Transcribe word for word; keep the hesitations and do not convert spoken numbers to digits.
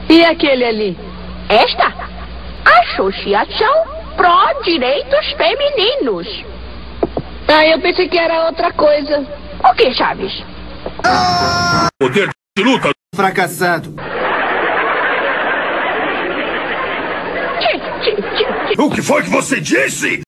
E aquele ali? Esta? Associação Pró Direitos Femininos. Ah, eu pensei que era outra coisa. O que, Chaves? Poder de luta. Fracassado. Tchê, tchê, tchê, tchê. O que foi que você disse?